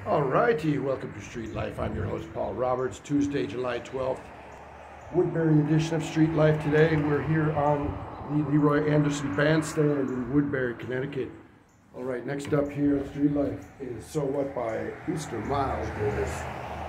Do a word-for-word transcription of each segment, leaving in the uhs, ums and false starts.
Alrighty, welcome to Street Life. I'm your host, Paul Roberts. Tuesday, July twelfth, Woodbury edition of Street Life. Today, we're here on the Leroy Anderson Bandstand in Woodbury, Connecticut. Alright, next up here at Street Life is So What by Easter Miles Davis.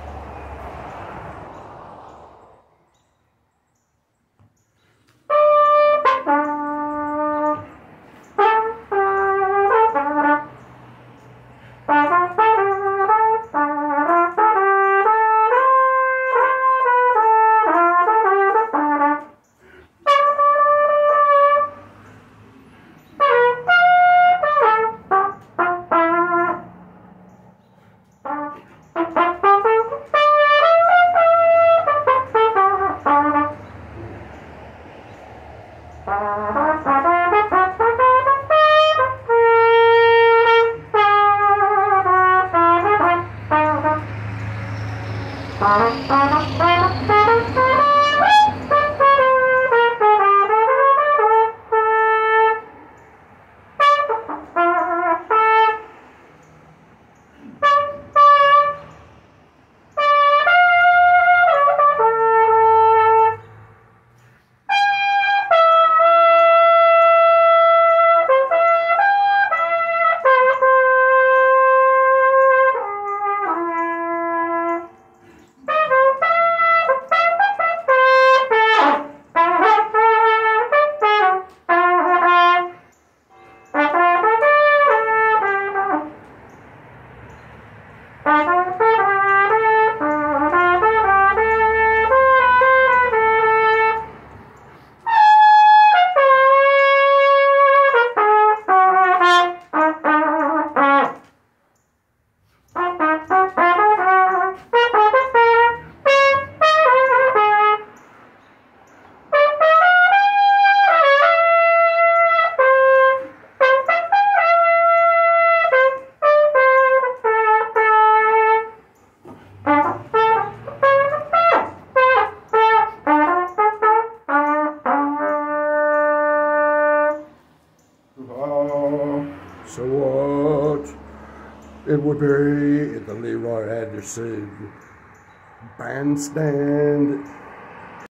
So what? In Woodbury, at the Leroy Anderson Bandstand.